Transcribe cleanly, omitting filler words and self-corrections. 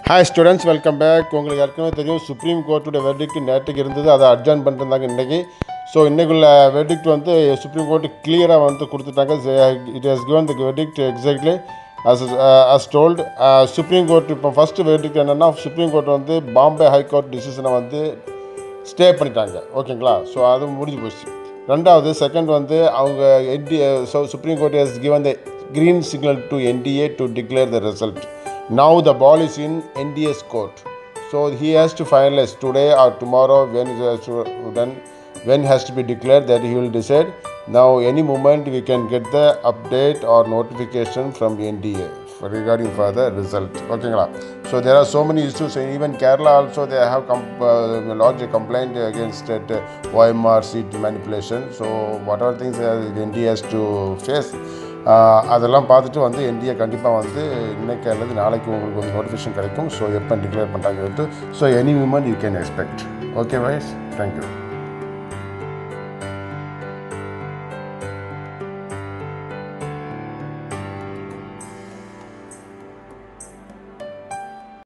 Hi students, welcome back. உங்களுக்கு ஏற்கனவே தெரியும் சுப்ரீம் கோர்ட்டோட வெர்டிக்ட் நேற்றுக்கு இருந்தது, அதை அட்ஜார்ன் பண்ணிருந்தாங்க இன்னைக்கு. ஸோ இன்னைக்குள்ள வெர்டிக்ட் வந்து சுப்ரீம் கோர்ட் கிளியராக வந்து கொடுத்துட்டாங்க. It has given the verdict exactly as told. Supreme court இப்போ ஃபர்ஸ்ட் வெர்டிக்ட் என்னென்னா, சுப்ரீம் கோர்ட் வந்து பாம்பே ஹை கோர்ட் டிசிஷனை வந்து ஸ்டே பண்ணிட்டாங்க. ஓகேங்களா? ஸோ அது முடிஞ்சு போச்சு. ரெண்டாவது செகண்ட் வந்து அவங்க supreme court has given the green signal to NDA to declare the result. Now the ball is in NDA's court. So he has to finalize today or tomorrow when has to be declared, that he will decide. Now any moment we can get the update or notification from NDA regarding further result. Okay, so there are so many issues. Even Kerala also, they have lodged a complaint against OMR seat manipulation. So whatever things NDA has to face, அதெல்லாம் பார்த்துட்டு வந்து NDA கண்டிப்பாக வந்து இன்னைக்கு அல்லது நாளைக்கு உங்களுக்கு வந்து நோட்டிஃபிகேஷன் கிடைக்கும். ஸோ எப்போ டிக்ளேர் பண்ணுறாங்க, so any moment you can expect. Okay வைஸ், தேங்க்யூ.